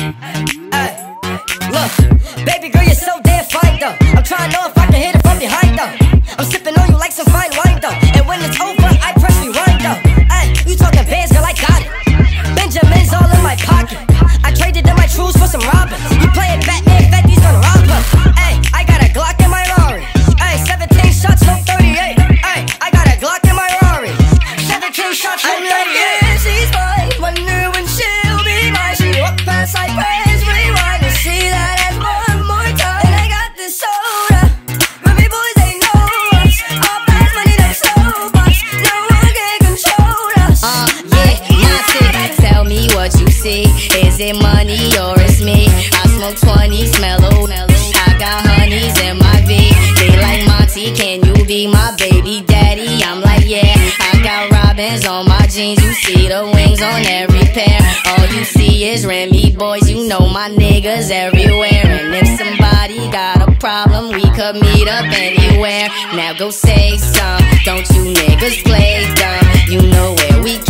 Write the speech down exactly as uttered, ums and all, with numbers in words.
Ay, look, baby girl, you're so damn fine though. I'm trying to know if I can hit it from behind though. I'm sipping on you like some fine wine though. And when it's over, I press rewind though. Ay, you talking bands, girl, I got it. Benjamin's all in my pocket. I traded in my trues for some robbers. You playing Batman, Fetty's gonna rob her. Ay, I got a Glock in my Rari. Ay, seventeen shots, no thirty-eight. Ay, I got a Glock in my Rari. seventeen shots, no thirty-eight. I'm like, yeah, she's fine. Wonder when she'll be mine. She walk past like praise, rewind and see that ass one more time. And I got this soda. Ruby boys, they know us. All fast money, them slow bucks. No one can control us. Uh, yeah, my chick, tell me what you see. Is it money or it's me? I smoke twenties, mellow, mellow. I got honeys in my V. They like Monty, can you be my baby daddy? I'm like, yeah. I got robins on my jeans. You see the wings on every pair. All you see is Remy boys. You know my niggas everywhere. And if somebody got a problem, we could meet up anywhere. Now go say some. Don't you niggas play dumb. You know where we